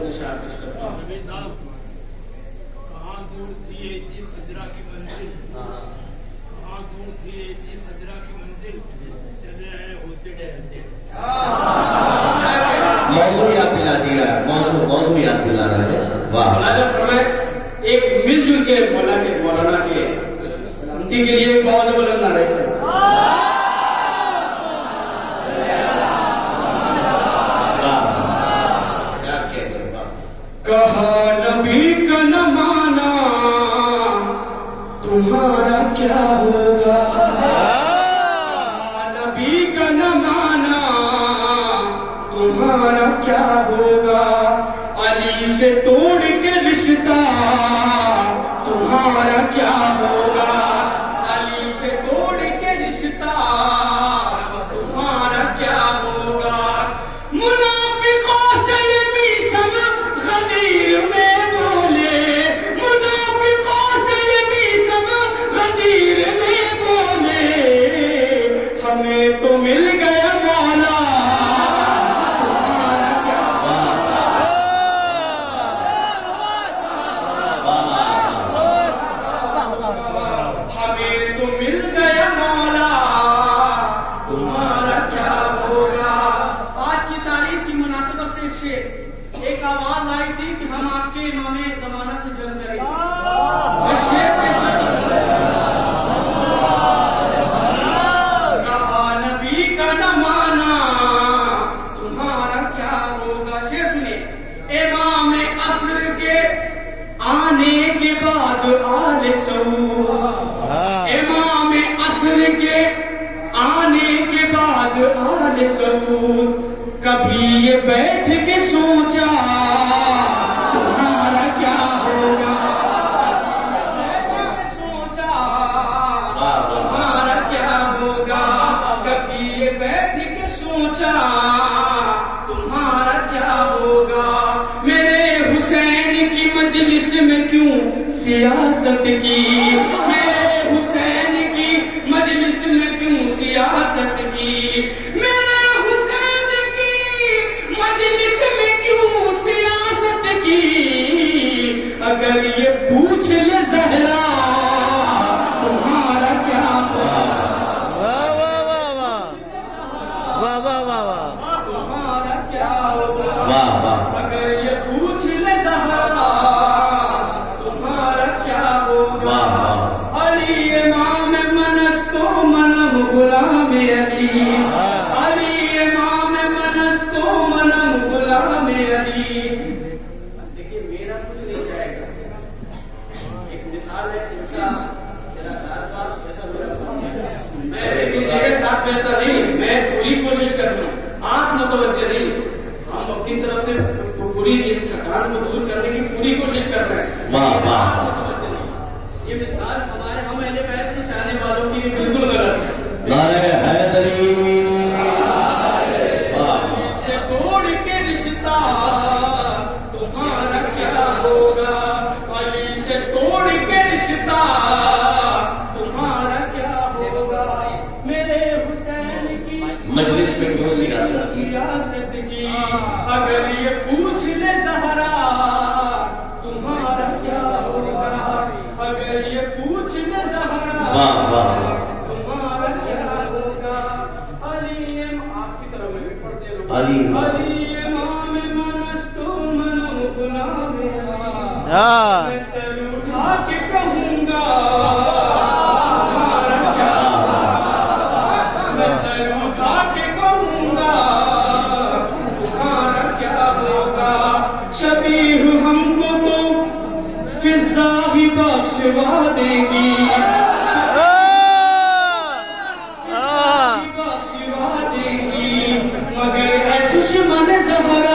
کہاں دور تھی ایسی خضرا کی منزل، کہاں دور تھی ایسی خضرا کی منزل، چلے آئے ہوتے ٹہلتے۔ موضوع یاد دلا دیا، موضوع یاد دلا رہا ہے۔ واہ، ایک مل جل کے مولانا کے انتی کے لیے بہت بلند نعرہ سے کہا نبی کا نہ مانا تمہارا کیا ہوگا، نبی کا نہ مانا تمہارا کیا ہوگا، علی سے توڑ کے رشتہ تمہارا کیا ہوگا، علی سے توڑ کے رشتہ تمہارا کیا ہوگا، منافقوں سے یہ بھی سمجھ غدیر میں بولے، منافقوں سے یہ بھی سمجھ غدیر میں بولے، ہمیں تو مل گیا مولا تمہارا کیا ہمیں تو مل گیا مولا تمہارا کیا ہوگا۔ آج کی تاریخ کی مناسبت سے ایک شعر، ایک آواز آئی تھی کہ ہم آپ کے امام زمانہ سے جنگ کریں گے، میں شعر پیش کر سکتا ہوں۔ کہا نبی کا نہ مانا تمہارا کیا ہوگا، شعر سنیے، امام عصر کے آنے کے بعد آل سعود، امام عصر کے آنے کے بعد آل سعود، کبھی یہ بیٹھ کے سوچا تمہارا کیا ہوگا، سوچا تمہارا کیا ہوگا، کبھی یہ بیٹھ کے سوچا تمہارا کیا ہوگا، میرے حسین کی مجلس میں کیوں سیاست کی، میرے حسین کی مجلس میں کیوں سیاست کی، میرے حسین کی مجلس میں کیوں سیاست کی، اگر یہ پوچھ لے زہرا تمہارا کیا ہوگا، تمہارا کیا ہوگا، اگر یہ پوچھ لے زہرا تمہارا کیا ہوگا، علی امام منستو منم غلام علی، علی امام منستو منم غلام علی۔ دیکھیے میرا کچھ نہیں جائے گا، ایک مثال ہے اس کا، میرا کاروبار ایسا میں کسی کے ساتھ ویسا نہیں، میں پوری کوشش کرتا ہوں، آپ متوجہ نہیں، ہم اپنی طرف سے پوری اس تھکان کو دور کرنے کی پوری کوشش کر رہے ہیں، متوجہ نہیں، یہ مثال ہمارے ہم اہل بیت کو چاہنے والوں کی بالکل غلط ہے۔ نعرہ حیدری، سے توڑ کے رشتہ تمہارا کیا ہوگا، علی سے توڑ کے رشتہ تمہارا کیا ہوگا، میرے حسین کی مجلس میں کیوں سیاست کی، اگر یہ پوچھ لے زہرا تمہارا کیا ہوگا، اگر یہ پوچھ لے زہرا تمہارا کیا ہوگا، علی آپ کی طرف میں پڑھتے لوگ، علی امام منستو منم غلام علی، میں سر اٹھا کے کہوں گا تمہارا کیا ہوگا، میں سر اٹھا کے کہوں گا تمہارا کیا ہوگا، شبیہ ہم کو تو فضا بھی بخشوا دے گی، بخشوا دے گی، مگر اے دشمن زہرا